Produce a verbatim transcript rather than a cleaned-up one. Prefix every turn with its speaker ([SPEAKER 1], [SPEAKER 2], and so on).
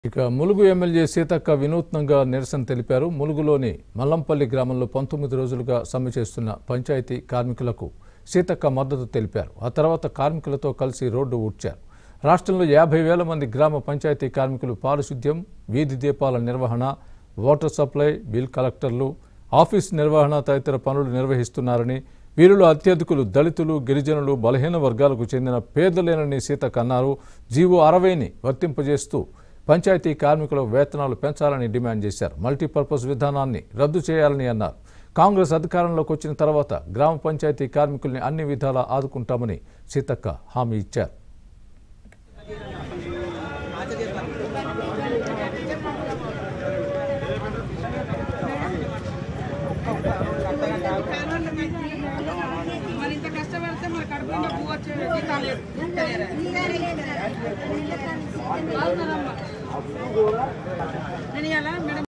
[SPEAKER 1] ఇక ములుగు ఎమ్మెల్యే సీతక్క వినూత్నంగా నిరసన తెలిపారు. ములుగులోని మల్లంపల్లి గ్రామంలో పంతొమ్మిది రోజులుగా సమ్మె చేస్తున్న పంచాయతీ కార్మికులకు సీతక్క మద్దతు తెలిపారు. ఆ తర్వాత కార్మికులతో కలిసి రోడ్డు ఊడ్చారు. రాష్ట్రంలో యాభై వేల మంది గ్రామ పంచాయతీ కార్మికులు పారిశుద్ధ్యం, వీధి దీపాల నిర్వహణ, వాటర్ సప్లై, బిల్ కలెక్టర్లు, ఆఫీస్ నిర్వహణ తదితర పనులు నిర్వహిస్తున్నారని, వీరిలో అత్యధికులు దళితులు, గిరిజనులు, బలహీన వర్గాలకు చెందిన పేదలేనని సీతక్క అన్నారు. జీవో అరవైని వర్తింపజేస్తూ పంచాయతీ కార్మికుల వేతనాలు పెంచాలని డిమాండ్ చేశారు. మల్టీపర్పస్ విధానాన్ని రద్దు చేయాలని అన్నారు. కాంగ్రెస్ అధికారంలోకి వచ్చిన తర్వాత గ్రామ పంచాయతీ కార్మికుల్ని అన్ని విధాలా ఆదుకుంటామని సీతక్క హామీ ఇచ్చారు.
[SPEAKER 2] నేను